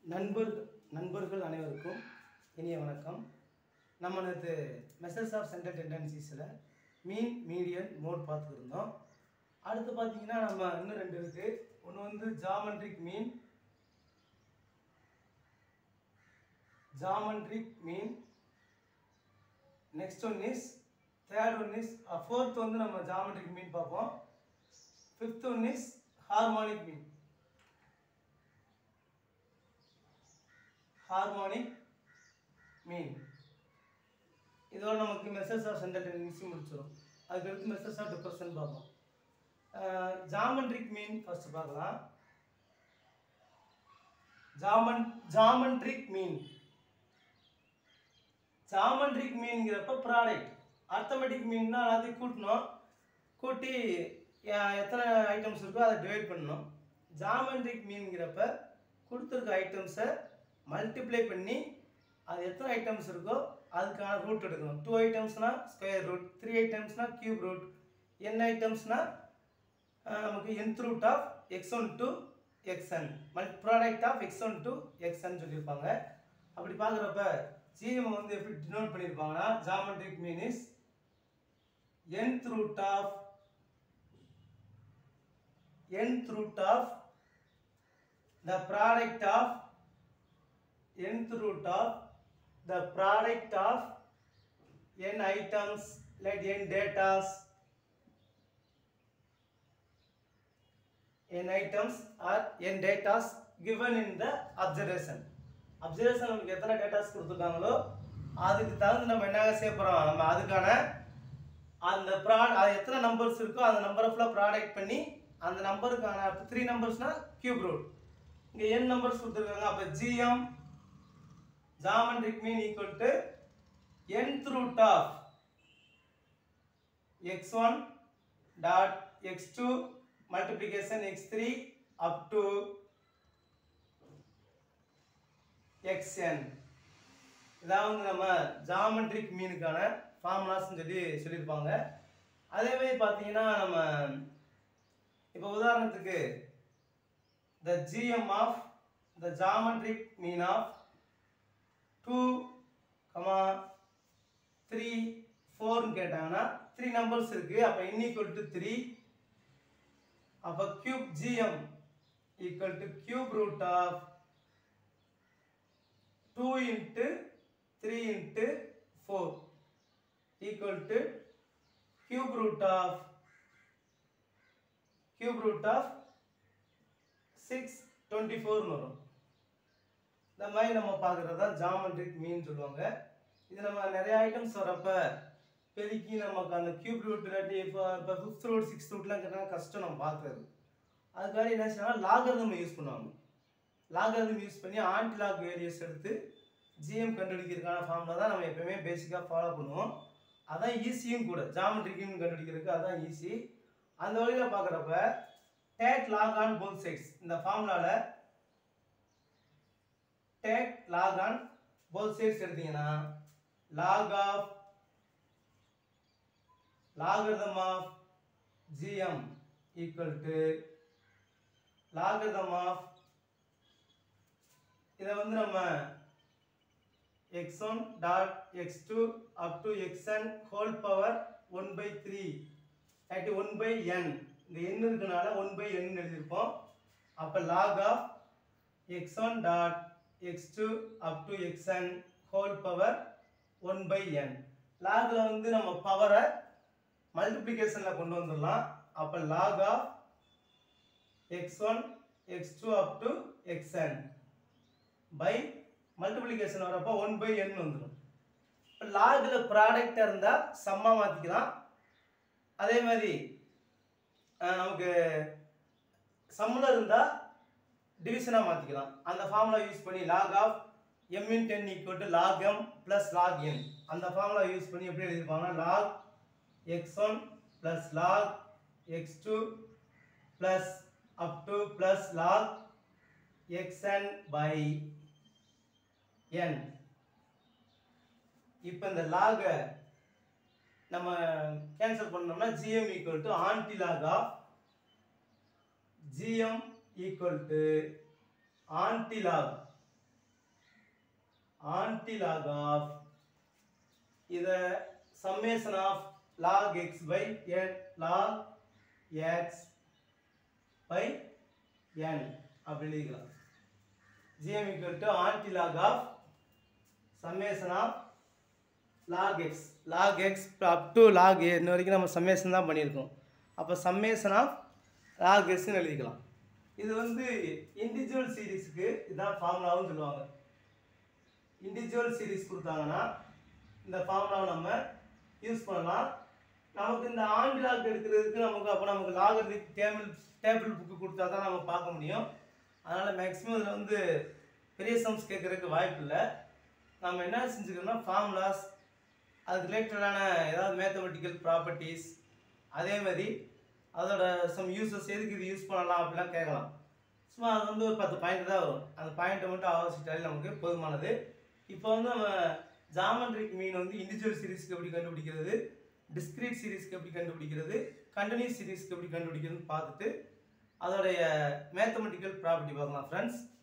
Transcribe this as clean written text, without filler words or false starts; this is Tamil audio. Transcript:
நண்பர்கள் அனைவருக்கும் இனிய வணக்கம். நம்ம நேற்று மெஷர்ஸ் ஆஃப் சென்டர் டெண்டன்சிஸில் மீன் மீடியன் மோட் பார்த்துருந்தோம். அடுத்து பார்த்தீங்கன்னா நம்ம இன்னும் ரெண்டு இருக்குது. ஒன்று வந்து geometric mean, next one is third one is fourth வந்து நம்ம ஜாமெட்ரிக் மீன் பார்ப்போம். Fifth one is harmonic mean. இதோட நமக்கு மெஷர்ஸ் ஆஃப் சென்டர் டெண்டன்சி முடிச்சிடும். அதுக்கடுத்து மெஷர்ஸ் ஆஃப் டிப்ரெஷன் பார்ப்போம். ஜாமெட்ரிக் மீன் ஃபர்ஸ்ட் பார்க்கலாம். ஜாமெட்ரிக் மீன்ங்கிறப்ப ப்ராடக்ட். அர்த்தமெட்டிக் மீன்னா எல்லாத்தையும் கூட்டி எத்தனை ஐட்டம்ஸ் இருக்கோ அதை டிவைட் பண்ணணும். ஜாமெட்ரிக் மீன்ங்கிறப்ப கொடுத்துருக்க ஐட்டம்ஸை மல்டிப்ளை பண்ணி அது எத்தனை ஐட்டம்ஸ் இருக்கோ அதுக்கான ரூட் எடுக்கணும். 2 ஐட்டம்ஸ்னா ஸ்கொயர் ரூட், 3 ஐட்டம்ஸ்னா கியூப் ரூட், n ஐட்டம்ஸ்னா நமக்கு nth root of x1 to xn, product of x1 to xn சொல்லியிருப்பாங்க. அப்படி பார்க்குறப்ப ஜிஎம் வந்து எப்படி டினோட் பண்ணியிருப்பாங்கன்னா geometric mean is nth root of the product of n items, let n datas, n items or n datas given in the observation. நமக்கு எத்தனை டேட்டாஸ் கொடுத்துருக்காங்களோ அதுக்கு தகுந்து நம்ம என்ன செய்ய போகிறோம், நம்ம அதுக்கான அந்த அது எத்தனை நம்பர்ஸ் இருக்கோ அந்த நம்பரை ஃபுல்லாக ப்ராடக்ட் பண்ணி அந்த நம்பருக்கான 3 நம்பர்ஸ்னா கியூப் ரூட், இங்கே n நம்பர்ஸ் கொடுத்துருக்காங்க. அப்போ GM geometric mean equal to nth root of x1 dot x2 multiplication x3 up to xn. இதாவது நம்ம ஜாமெட்ரிக் மீனுக்கான ஃபார்முலாஸ் சொல்லியிருப்பாங்க. அதே மாதிரி பார்த்தீங்கன்னா நம்ம இப்போ உதாரணத்துக்கு the gm of the geometric mean of 2, 3, 4 கேட்டாங்கன்னா 3 நம்பர்ஸ் இருக்கு. அப்போ n equal to 3. அப்போ cube gm equal to cube root of 2 into 3 into 4 equal to cube root of 624 வரும். இந்த மாதிரி நம்ம பார்க்குறது தான் ஜாமெட்ரிக் மீன் சொல்லுவாங்க. இது நம்ம நிறைய ஐட்டம்ஸ் வரப்ப பெருக்கி நமக்கு அந்த கியூப் ரூட் இல்லாட்டி இப்போ 5th ரூட் 6th ரூட்லாம் கேட்டால் கஷ்டம் நம்ம பார்க்குறது. அதுக்காக என்ன செய்யணும், லாகரிதம் யூஸ் பண்ணுவாங்க. லாகரிதம் யூஸ் பண்ணி ஆன்டி லாக் வேரியஸ் எடுத்து ஜிஎம் கண்டுபிடிக்கிறதுக்கான ஃபார்முலா தான் நம்ம எப்பவுமே பேசிக்காக ஃபாலோ பண்ணுவோம். அதான் ஈஸியும் கூட, ஜாமெட்ரிக்கும் கண்டுபிடிக்கிறதுக்கு அதான் ஈஸி. அந்த வழியில் பார்க்குறப்ப take log on both sides, இந்த ஃபார்முலாவில் take log on both sides எடுத்தீங்கன்னா logarithm of gm equal to logarithm of இதை வந்து நம்ம x1 dot x2 up to xn whole power 1/3 at 1/n. இந்த n இருக்கனால 1/n எழுதியிருப்போம். அப்போ log of x1 dot x2 up to xn whole power 1/n. லாக்ல வந்து நம்ம பவரை மல்டிப்ளிகேஷன்ல கொண்டு வந்துடலாம். அப்போ log of x1 x2 up to xn by multiplication வரப்போ 1/n வந்துடும். இப்போ லாக்ல ப்ராடக்ட் இருந்தால் சம்மா மாற்றிக்கலாம். அதே மாதிரி நமக்கு சம்மில் இருந்தால் டிவிஷனாக மாற்றிக்கலாம். அந்த ஃபார்முலா யூஸ் பண்ணி log of m into n equal to log m plus log n, அந்த ஃபார்முலா யூஸ் பண்ணி எப்படி எழுதிருப்பாங்கன்னா log x1 plus log x2 plus up to plus log xn by n. இப்போ இந்த log நம்ம கேன்சல் பண்ணோம்னா gm equal to anti log of gm equal to anti log antilog of இதை summation of log x by n log x by n அப்படி எழுதிக்கலாம். gm equal to antilog of summation of log x up to log a இன்ன வரைக்கும் நம்ம summation தான் பண்ணியிருக்கோம். அப்போ summation of log s ன்னு எழுதிக்கலாம். இது வந்து இண்டிவிஜுவல் சீரிஸ்க்கு இதுதான் ஃபார்முலாவும் சொல்லுவாங்க. இண்டிவிஜுவல் சீரிஸ் கொடுத்தாங்கன்னா இந்த ஃபார்முலாவை நம்ம யூஸ் பண்ணலாம். நமக்கு இந்த ஆண்டிலாக் எடுக்கிறதுக்கு நமக்கு லாகரித்மிக் டேபிள் புக்கு கொடுத்தா தான் நம்ம பார்க்க முடியும். அதனால் மேக்ஸிமம் இதில் வந்து பெரிய சம்ஸ் கேட்குறதுக்கு வாய்ப்பு இல்லை. நம்ம என்ன செஞ்சுக்கணும்னா ஃபார்முலாஸ், அதுக்கு ரிலேட்டடான ஏதாவது மேத்தமெட்டிக்கல் ப்ராப்பர்ட்டிஸ், அதே மாதிரி அதோட சம் யூசஸ் எதுக்கு இது யூஸ் பண்ணலாம் அப்படிலாம் கேட்கலாம். சும்மா அது வந்து ஒரு 10 பாயிண்ட் தான் வரும். அந்த பாயிண்ட்டை மட்டும் ஆலோசிட்டாலே நமக்கு போதுமானது. இப்போ வந்து நம்ம ஜாமெட்ரிக் மீன் வந்து இண்டிவிஜுவல் சீரிஸ்க்கு எப்படி கண்டுபிடிக்கிறது, டிஸ்கிரீட் சீரிஸ்க்கு எப்படி கண்டுபிடிக்கிறது, கண்டினியூஸ் சீரிஸ்க்கு எப்படி கண்டுபிடிக்கிறதுன்னு பார்த்துட்டு அதோடைய மேத்தமெட்டிக்கல் ப்ராப்பர்ட்டி பார்க்கலாம் ஃப்ரெண்ட்ஸ்.